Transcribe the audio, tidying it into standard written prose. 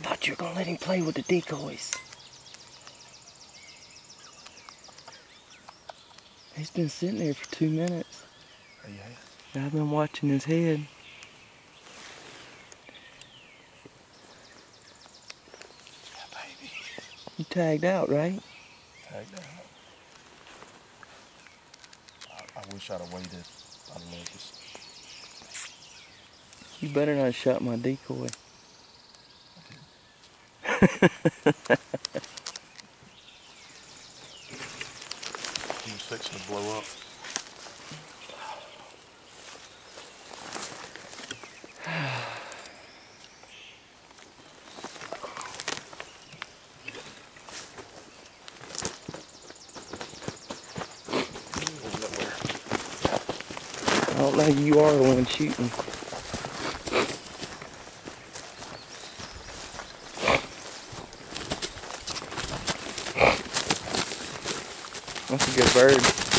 thought you were gonna let him play with the decoys. He's been sitting there for 2 minutes. Oh, yeah. And I've been watching his head. Yeah, baby. You tagged out, right? Tagged out. I wish I'd have waited. I'd have let this. You better not shut my decoy. He was fixing to blow up. I don't know, you are the one shooting. That's a good bird.